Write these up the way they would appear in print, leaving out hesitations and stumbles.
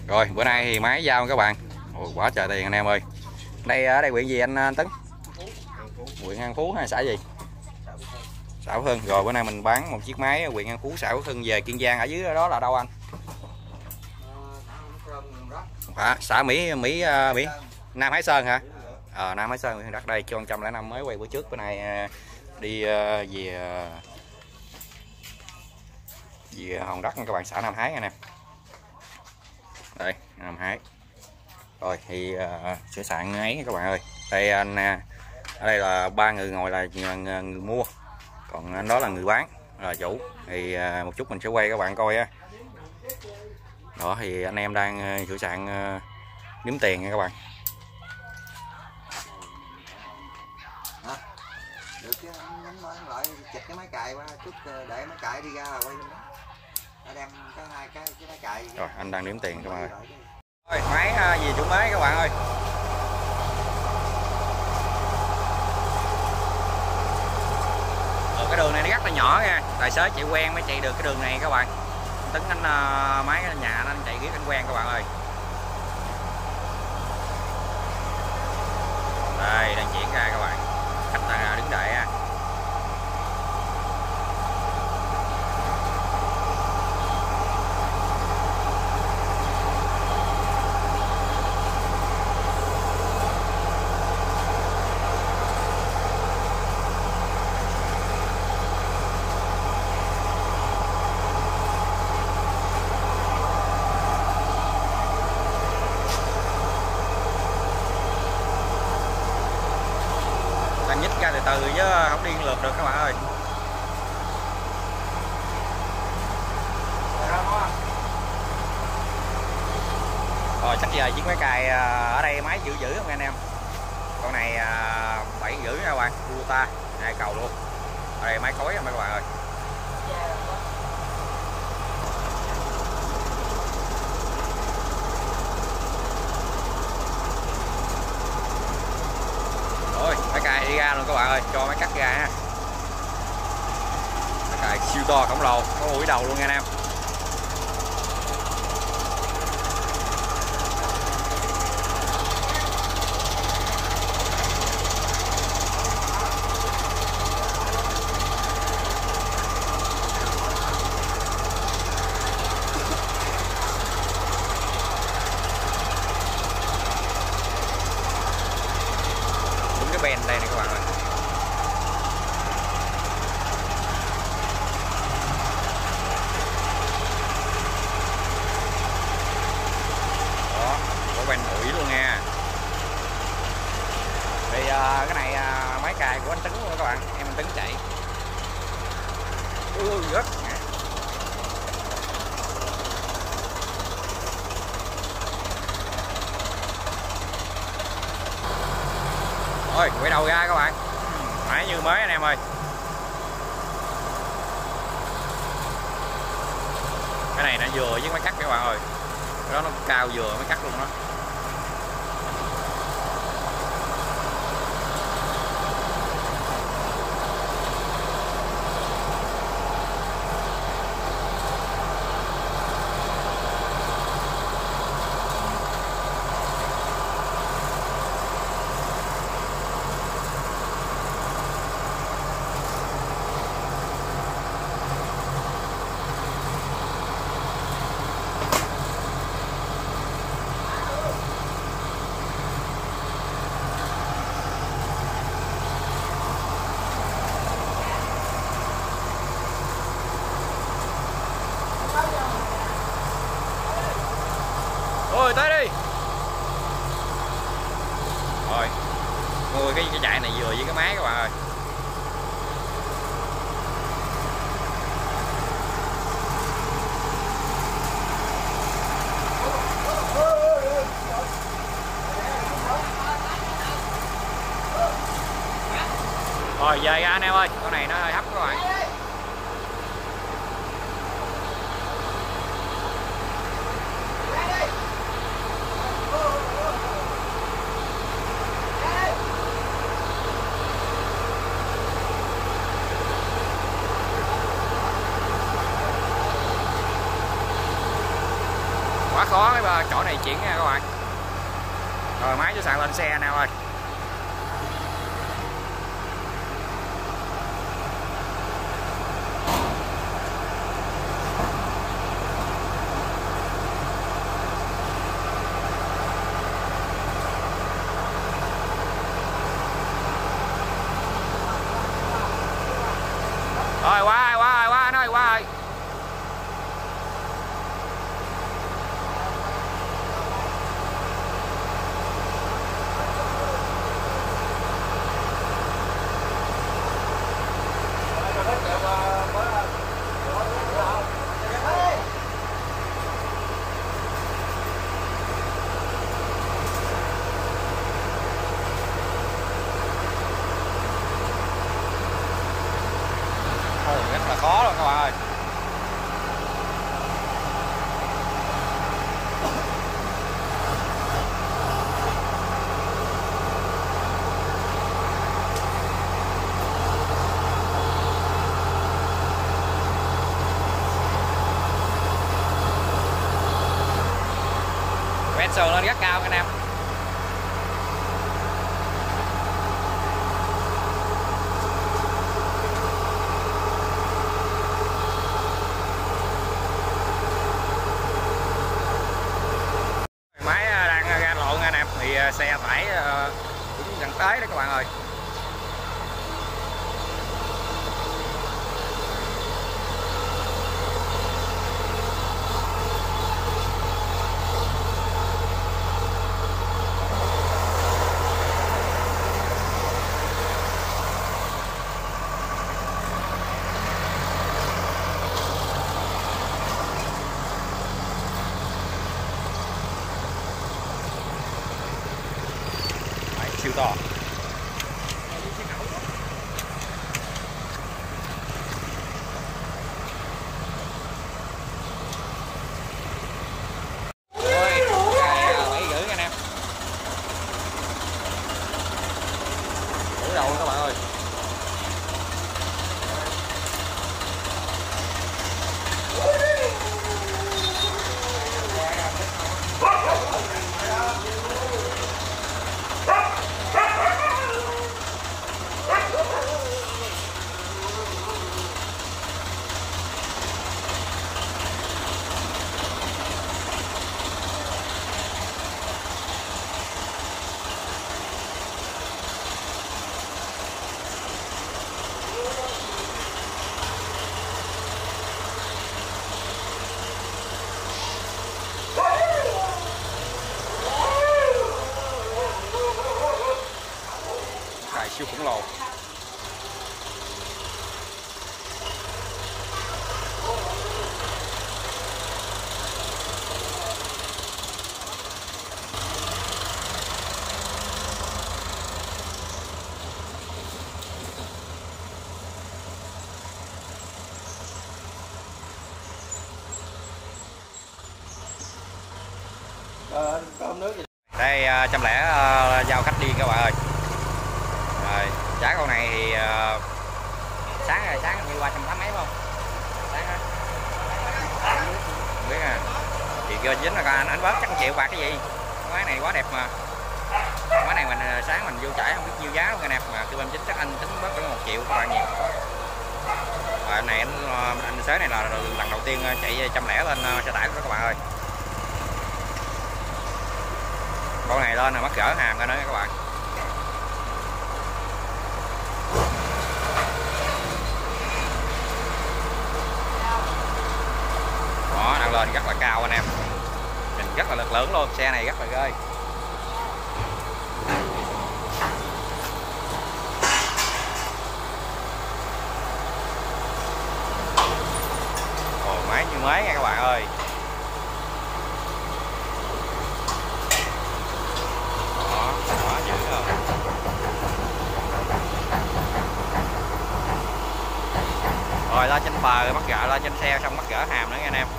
Rồi bữa nay thì máy giao các bạn. Ôi, quá trời tiền anh em ơi. Đây ở đây huyện gì anh Tấn? Huyện An Phú hay xã gì? Xã Phú Hưng. Rồi bữa nay mình bán một chiếc máy huyện An Phú xã Phú Hưng về Kiên Giang, ở dưới đó là đâu anh? Xã Mỹ Nam Hải Sơn hả? Nam Hải Sơn huyện đất đây cho 105 mới quay bữa trước, bữa nay đi về Hòn Đất các bạn, xã Nam Hải nè. Đây Nam Hải. Rồi thì sửa soạn ấy các bạn ơi. Đây anh ở đây là ba người ngồi là người mua, còn anh đó là người bán là chủ. Thì một chút mình sẽ quay các bạn coi á. Đó thì anh em đang sửa soạn đếm tiền nha các bạn. Được chứ, nhấn lại chụp cái máy cài qua chút, để máy cài đi ra là quay luôn đó. Đã đem cái hai cái máy cài. Rồi anh đang đếm tiền các bạn ơi. Rồi máy gì chủ mới các bạn ơi. Cái đường này nó rất là nhỏ nha, tài xế chạy quen mới chạy được cái đường này các bạn. Tấn anh máy nhà anh chạy biết anh quen các bạn ơi. Đây đang chuyển ra các bạn, khách đang đứng đợi ha. Nhích ra từ từ chứ không đi lượt được các bạn ơi. Rồi chắc giờ chiếc máy cài ở đây máy dữ không anh em. Con này 7,5 nha các bạn, Kubota 2 cầu luôn. Ở đây máy khối các bạn ơi. Rồi máy cài đi ra luôn các bạn ơi, cho máy cắt ra ha. Máy cài siêu to khổng lồ, có mũi đầu luôn nha anh em. Ben đây này các bạn ơi. Đó, có ben ủi luôn nha. Thì cái này máy cài của anh Tấn luôn các bạn, em anh Tấn chạy. Rất rồi quay đầu ra các bạn, máy như mới anh em ơi. Cái này nó vừa với máy cắt các bạn ơi, cái đó nó cao vừa máy cắt luôn đó. Ôi tới đi. Rồi mua cái chạy này vừa với cái máy các bạn ơi. Rồi về ra anh em ơi, con này nó hơi hấp các bạn. có cái chỗ này chuyển nha các bạn. Rồi máy chú sạn lên xe anh em ơi. Rồi qua anh ơi, qua rồi. Rất là khó luôn các bạn ơi. Ven sườn lên rất cao anh em. Máy đang ra lộn anh em, thì xe tải cũng gần tới đó các bạn ơi. Máy siêu to. Đầu các bạn ơi. Siêu khổng lồ. Cơm nước gì? Đây 100 giao khách đi các bạn ơi. Rồi giá con này thì sáng như qua 180 mấy không? Sáng á. Không biết à. Thì kêu dính là anh bớt chắc 1 triệu bạc cái gì. Cái máy này quá đẹp mà. Máy này mình sáng mình vô trải không biết nhiêu giá luôn anh em, mà kêu em chính chắc anh tính bớt khoảng 1 triệu các bạn nhiều. Rồi này anh sới này là lần đầu tiên chạy 100 lên xe tải đó các bạn ơi. Con này lên là mắc gỡ hàm ra nữa các bạn. Đó, đang lên rất là cao anh em. Mình rất là lực lượng luôn, xe này rất là ghê. Ồ, máy như máy nha các bạn ơi. Đó, dữ không? Rồi lên trên bờ mắc gỡ, lên trên xe xong mắc gỡ hàm nữa nha anh em.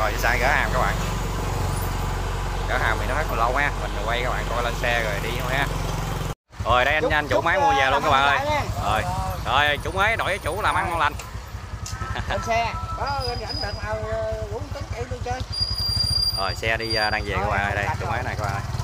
Rồi sang gỡ hàm các bạn. Gỡ hàm thì nó hết còn lâu ha, mình quay các bạn coi lên xe rồi đi thôi ha. Rồi đây anh chủ máy mua về luôn các bạn ơi. Rồi rồi chủ máy đổi chủ làm ăn ngon lành. Lên xe có rảnh đợt nào uống tính chạy đi chơi. Rồi xe đi đang về các bạn ơi, đây chủ máy này các bạn ơi.